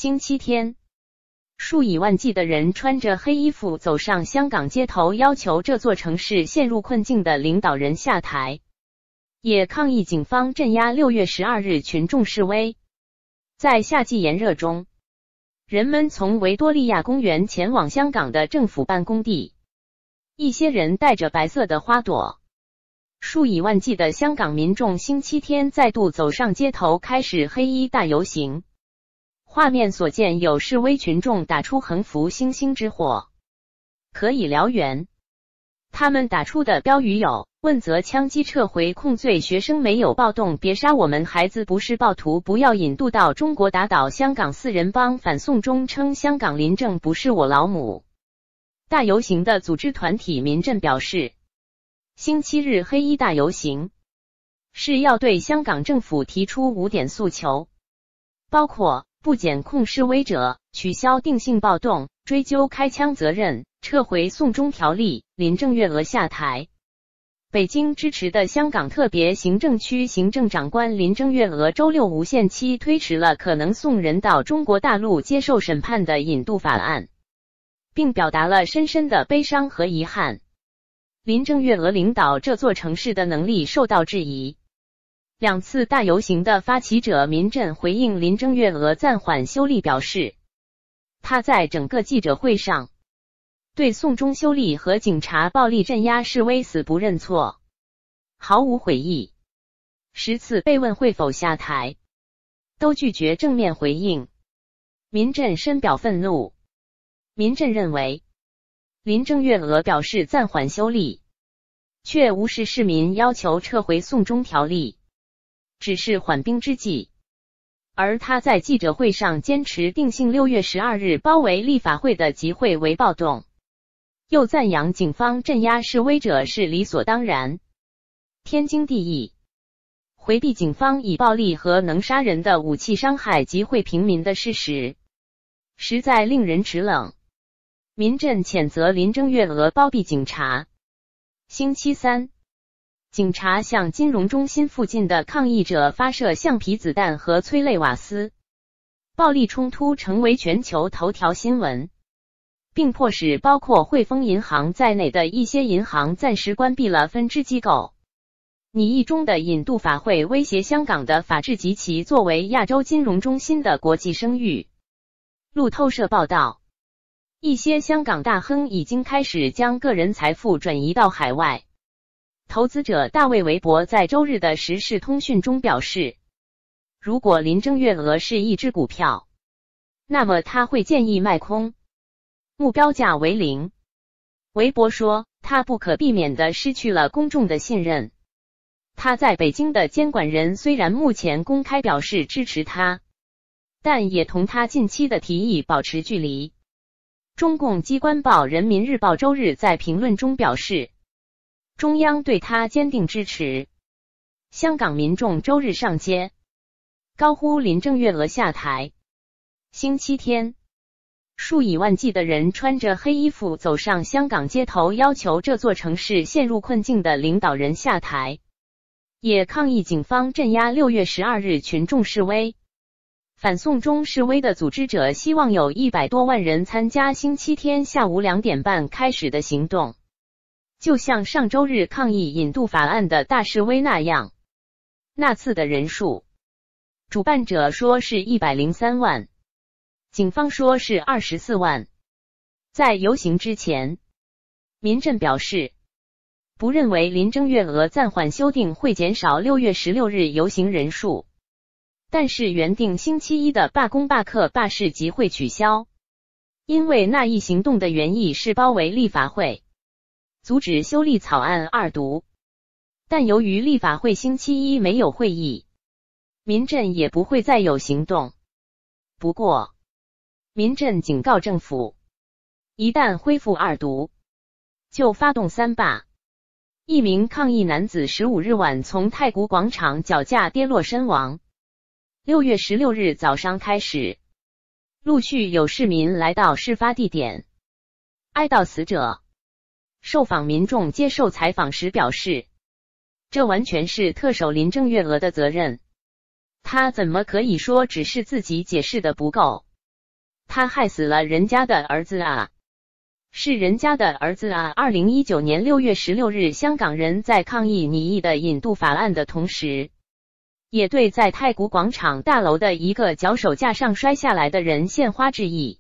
星期天，数以万计的人穿着黑衣服走上香港街头，要求这座城市陷入困境的领导人下台，也抗议警方镇压6月12日群众示威。在夏季炎热中，人们从维多利亚公园前往香港的政府办公地，一些人带着白色的花朵。数以万计的香港民众星期天再度走上街头，开始黑衣大游行。画面所见，有示威群众打出横幅星星之火，可以燎原。他们打出的标语有：问责枪击撤回控罪，学生没有暴动，别杀我们孩子，不是暴徒，不要引渡到中国，打倒香港四人帮，反送中，称香港林郑不是我老母。大游行的组织团体民阵表示，星期日黑衣大游行是要对香港政府提出5点诉求，包括不检控示威者，取消定性暴动，追究开枪责任，撤回送中条例，林郑月娥下台。北京支持的香港特别行政区行政长官林郑月娥周六无限期推迟了可能送人到中国大陆接受审判的引渡法案，并表达了深深的悲伤和遗憾。林郑月娥领导这座城市的能力受到质疑。2次大游行的发起者民阵回应林郑月娥暂缓修例表示，他在整个记者会上对送中修例和警察暴力镇压示威死不认错，毫无悔意。10次被问会否下台，都拒绝正面回应。民阵深表愤怒。民阵认为，林郑月娥表示暂缓修例，却无视市民要求撤回送中条例，只是缓兵之计。而他在记者会上坚持定性6月12日包围立法会的集会为暴动，又赞扬警方镇压示威者是理所当然、天经地义，回避警方以暴力和能杀人的武器伤害集会平民的事实，实在令人齿冷。民阵谴责林郑月娥包庇警察。星期三，警察向金融中心附近的抗议者发射橡皮子弹和催泪瓦斯，暴力冲突成为全球头条新闻，并迫使包括汇丰银行在内的一些银行暂时关闭了分支机构。拟议中的引渡法会威胁香港的法治及其作为亚洲金融中心的国际声誉。路透社报道，一些香港大亨已经开始将个人财富转移到海外。投资者大卫·韦伯在周日的时事通讯中表示，如果林郑月娥是一只股票，那么他会建议卖空，目标价为0。韦伯说，他不可避免地失去了公众的信任。他在北京的监管人虽然目前公开表示支持他，但也同他近期的提议保持距离。中共机关报《人民日报》周日在评论中表示，中央对他坚定支持。香港民众周日上街，高呼林郑月娥下台。星期天，数以万计的人穿着黑衣服走上香港街头，要求这座城市陷入困境的领导人下台，也抗议警方镇压6月12日群众示威。反送中示威的组织者希望有100多万人参加星期天下午2点半开始的行动，就像上周日抗议引渡法案的大示威那样。那次的人数，主办者说是103万，警方说是24万。在游行之前，民阵表示，不认为林郑月娥暂缓修订会减少6月16日游行人数，但是原定星期一的罢工罢课罢市集会取消，因为那一行动的原意是包围立法会，阻止修例草案2读。但由于立法会星期一没有会议，民阵也不会再有行动。不过，民阵警告政府，一旦恢复2读，就发动3罢。一名抗议男子15日晚从太古广场脚架跌落身亡。6月16日早上开始，陆续有市民来到事发地点哀悼死者。受访民众接受采访时表示，这完全是特首林郑月娥的责任，他怎么可以说只是自己解释的不够？ 他害死了人家的儿子啊！是人家的儿子啊！2019年6月16日，香港人在抗议拟议的引渡法案的同时，也对在太古广场大楼的一个脚手架上摔下来的人献花致意。